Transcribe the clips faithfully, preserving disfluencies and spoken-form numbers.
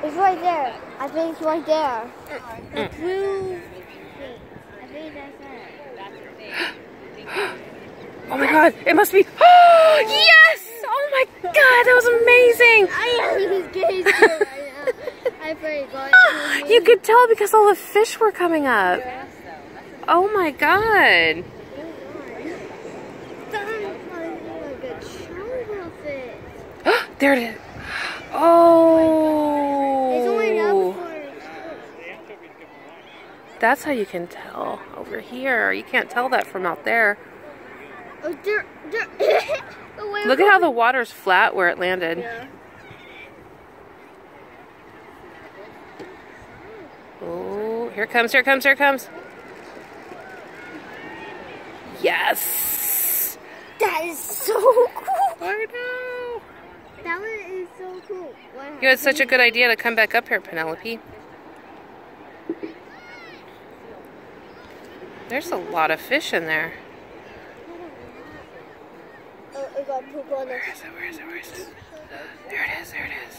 It's right there. I think it's right there. The Mm. blue thing. I think that's it. Oh my god, it must be. Oh, yes! Oh my god, that was amazing! I am getting scared right now. I forgot. You could tell because all the fish were coming up. Oh my god. There it is. Oh. That's how you can tell over here. You can't tell that from out there. Oh, there, there. Look at how the water's flat where it landed. Yeah. Oh, here it comes, here it comes, here it comes. Yes! That is so cool. I know. That one is so cool. What You had such a good idea to come back up here, Penelope. There's a lot of fish in there. Oh, it got poop on it. Where is it? Where is it? Where is it? There it is. There it is.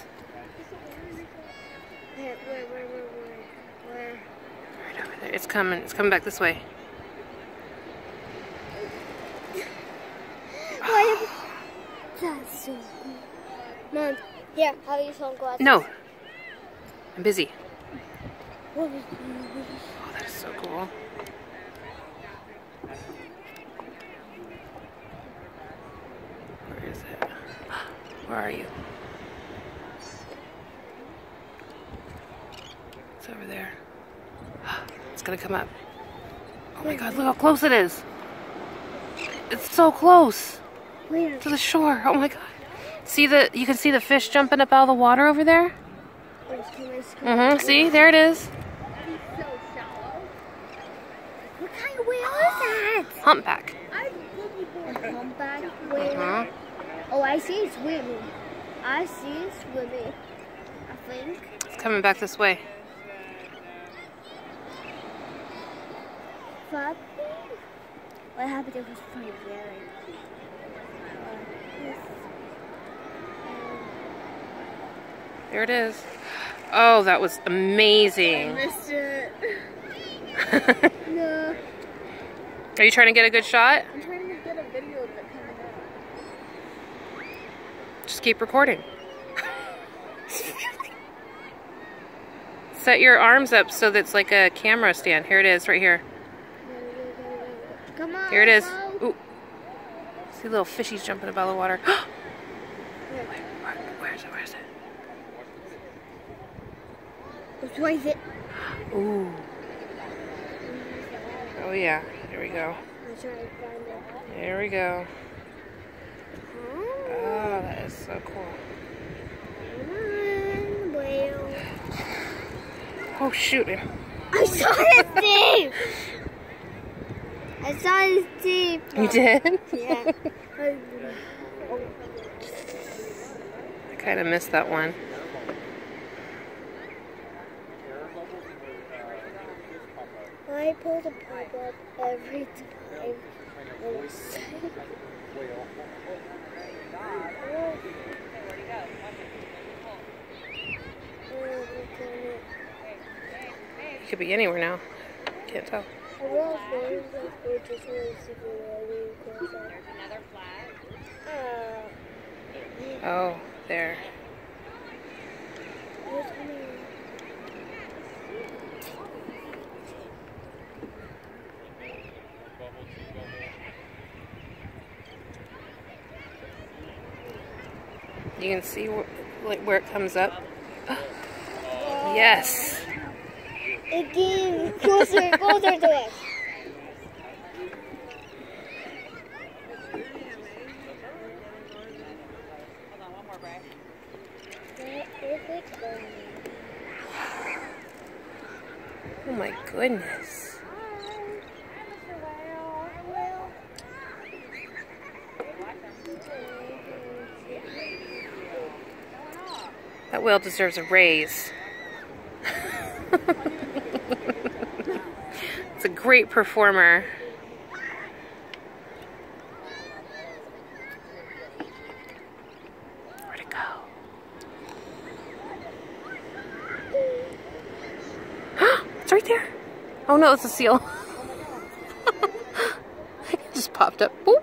Where, where, where, where, where? Right over there. It's coming. It's coming back this way. Where? That's so cool. Mom, here, have you sunglasses? No. I'm busy. What? Oh, that is so cool. Where is it? Where are you? It's over there. It's gonna come up. Oh my god, look how close it is. It's so close. Where? To the shore. Oh my god. See the, you can see the fish jumping up out of the water over there? Mm-hmm. See, there it is. What kind of whale is that? Humpback. A humpback whale? Uh-huh. Oh, I see it swimming. I see it swimming. I think. It's coming back this way. Puppy? What happened to his funny very? There it is. Oh, that was amazing. I missed it. No. Are you trying to get a good shot? I'm trying to get a video of it coming out. Just keep recording. Set your arms up so that's like a camera stand. Here it is, right here. Come on. Here it is. Go. Ooh. See little fishies jumping up out of the water. Where, where, where is it? Where is it? Which way is it? Ooh. Oh yeah. Here we go. I'm trying to find it. There we go. Oh, that is so cool. Come on, whale. Oh shoot. I saw his teeth! I saw his teeth. You did? Yeah. I kind of missed that one. I pull the pop up every time. It could be anywhere now. Can't tell. Oh, there. You can see wh like where it comes up. Yes. It came closer, closer to it. Oh my goodness. That whale deserves a raise. It's a great performer. Where'd it go? there. Oh no, it's a seal. It just popped up. Boop.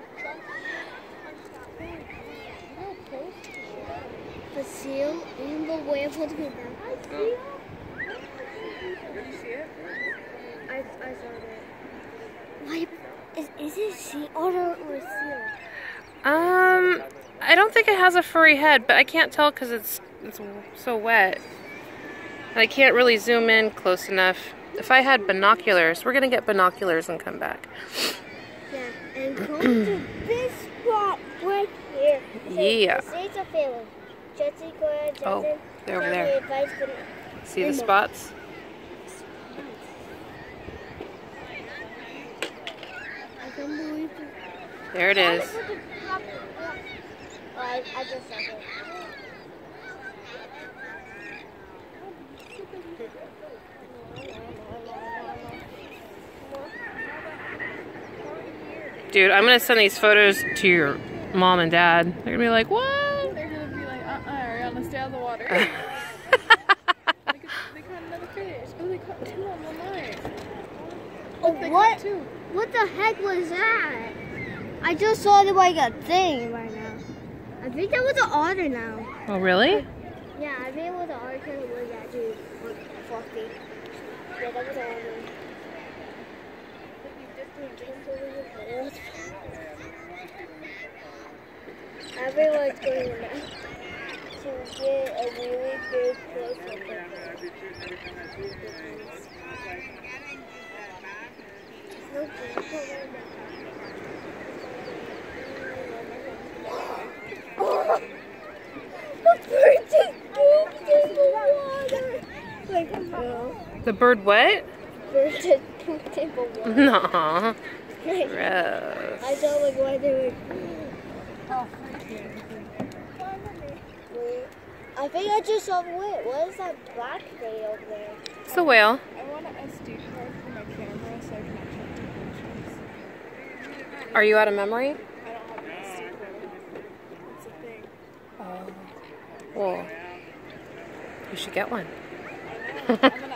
The seal in the way of holding it down. I see it. Did you see it? I, I saw it. Why? Is, is it a sea otter or a seal? Um, I don't think it has a furry head, but I can't tell because it's it's so wet. And I can't really zoom in close enough. If I had binoculars, we're gonna get binoculars and come back. Yeah, and come to this spot right here. Yeah. Say it's a feeling. Jesse, go ahead, Jesse. Oh, they're over there. See the spots? I can't believe it. There it is. Oh, I, I just saw it. Dude, I'm gonna send these photos to your mom and dad. They're gonna be like, what? They're gonna be like, uh-uh, Ariana, stay out of the water. they, could, they caught another fish. Oh, they caught two on one line. Oh, They what? caught two. What the heck was that? I just saw it like a thing right now. I think that was an otter now. Oh, really? Yeah, I think it was an otter because it was actually like fluffy. Yeah, that was an otter. Everyone's going now to get a really good close look at it. The bird just pooped in the water. Like, no. The bird what? Bird just pooped in the water. No. Like, Gross. I don't like why they were. Oh, I think I just saw what? What is that black thing over there? It's a whale. I want an S D card for my camera so I can actually take pictures. Are you out of memory? I don't have an S D card. It's a thing. Oh. Well, you should get one. And then